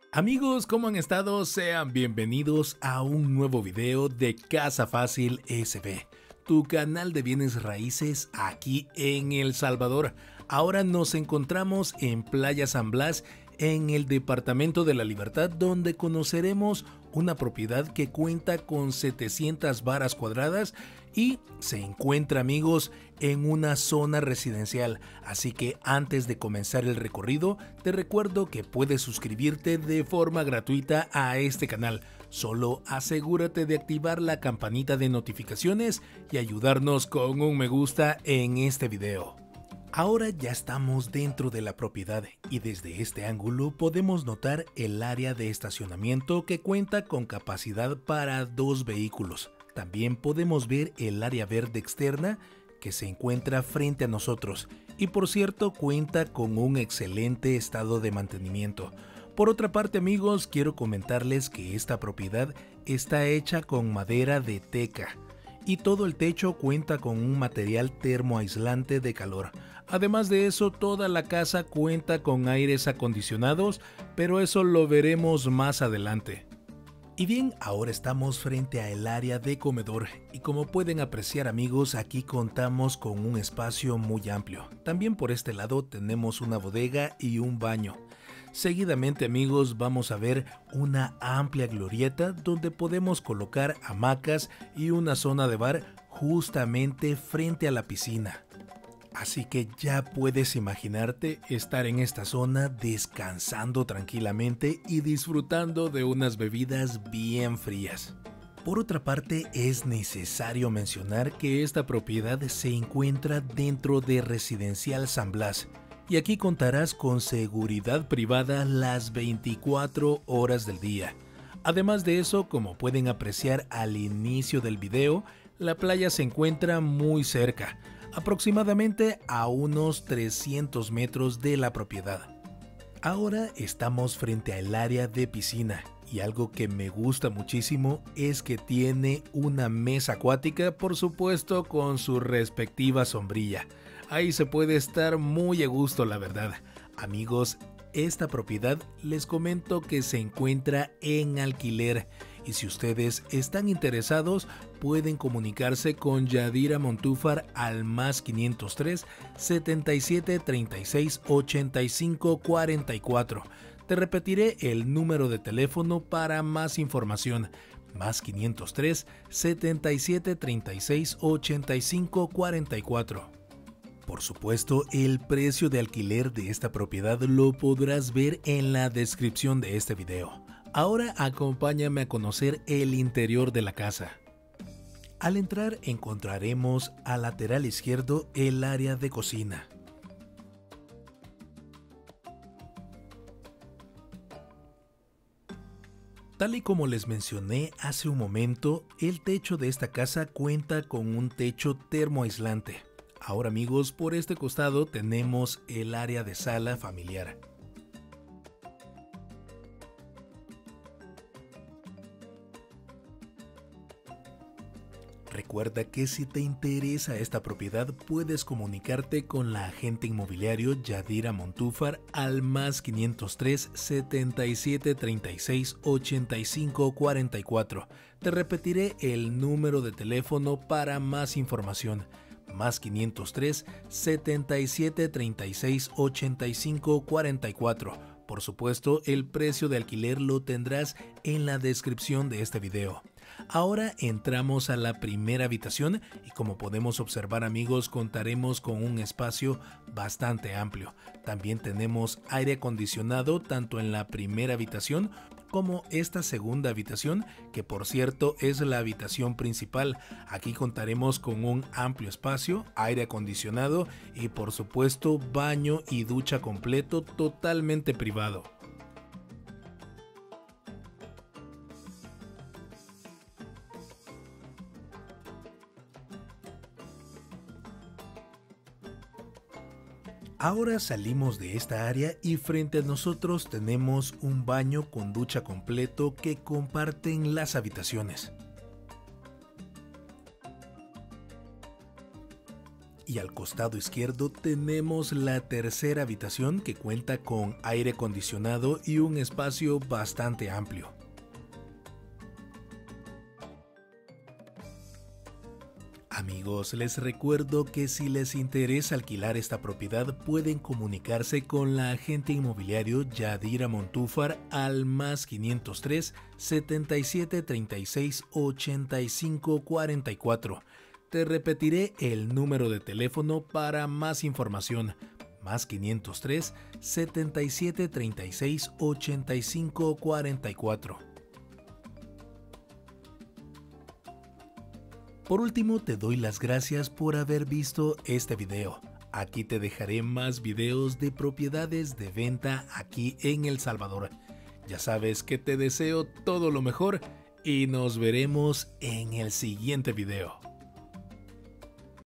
Amigos, ¿cómo han estado? Sean bienvenidos a un nuevo video de Casa Fácil SB, tu canal de bienes raíces aquí en El Salvador. Ahora nos encontramos en Playa San Blas, en el Departamento de la Libertad, donde conoceremos una propiedad que cuenta con 700 varas cuadradas y se encuentra, amigos, en una zona residencial. Así que antes de comenzar el recorrido, te recuerdo que puedes suscribirte de forma gratuita a este canal. Solo asegúrate de activar la campanita de notificaciones y ayudarnos con un me gusta en este video. Ahora ya estamos dentro de la propiedad y desde este ángulo podemos notar el área de estacionamiento que cuenta con capacidad para 2 vehículos. También podemos ver el área verde externa que se encuentra frente a nosotros y por cierto cuenta con un excelente estado de mantenimiento. Por otra parte, amigos, quiero comentarles que esta propiedad está hecha con madera de teca y todo el techo cuenta con un material termoaislante de calor. Además de eso, toda la casa cuenta con aires acondicionados, pero eso lo veremos más adelante. Y bien, ahora estamos frente al área de comedor y como pueden apreciar, amigos, aquí contamos con un espacio muy amplio. También por este lado tenemos una bodega y un baño. Seguidamente, amigos, vamos a ver una amplia glorieta donde podemos colocar hamacas y una zona de bar justamente frente a la piscina. Así que ya puedes imaginarte estar en esta zona descansando tranquilamente y disfrutando de unas bebidas bien frías. Por otra parte, es necesario mencionar que esta propiedad se encuentra dentro de Residencial San Blas y aquí contarás con seguridad privada las 24 horas del día. Además de eso, como pueden apreciar al inicio del video, la playa se encuentra muy cerca, aproximadamente a unos 300 metros de la propiedad. Ahora estamos frente al área de piscina y algo que me gusta muchísimo es que tiene una mesa acuática, por supuesto con su respectiva sombrilla. Ahí se puede estar muy a gusto, la verdad. Amigos, esta propiedad les comento que se encuentra en alquiler y si ustedes están interesados pueden comunicarse con Yadira Montúfar al más 503 77 36 85 44. Te repetiré el número de teléfono para más información, más 503 77 36 85 44. Por supuesto, el precio de alquiler de esta propiedad lo podrás ver en la descripción de este video. Ahora acompáñame a conocer el interior de la casa. Al entrar encontraremos al lateral izquierdo el área de cocina. Tal y como les mencioné hace un momento, el techo de esta casa cuenta con un techo termoaislante. Ahora, amigos, por este costado tenemos el área de sala familiar. Recuerda que si te interesa esta propiedad puedes comunicarte con la agente inmobiliario Yadira Montúfar al más 503 77 36 85 44. Te repetiré el número de teléfono para más información. Más 503 77 36 85 44. Por supuesto, el precio de alquiler lo tendrás en la descripción de este video. Ahora entramos a la primera habitación y como podemos observar, amigos, contaremos con un espacio bastante amplio. También tenemos aire acondicionado tanto en la primera habitación como esta segunda habitación, que por cierto es la habitación principal. Aquí contaremos con un amplio espacio, aire acondicionado y por supuesto baño y ducha completo totalmente privado. Ahora salimos de esta área y frente a nosotros tenemos un baño con ducha completo que comparten las habitaciones. y al costado izquierdo tenemos la tercera habitación que cuenta con aire acondicionado y un espacio bastante amplio. Amigos, les recuerdo que si les interesa alquilar esta propiedad pueden comunicarse con la agente inmobiliario Yadira Montúfar al +503 77 36 85 44. Te repetiré el número de teléfono para más información: +503 77 36 85 44. Por último, te doy las gracias por haber visto este video. Aquí te dejaré más videos de propiedades de venta aquí en El Salvador. Ya sabes que te deseo todo lo mejor y nos veremos en el siguiente video.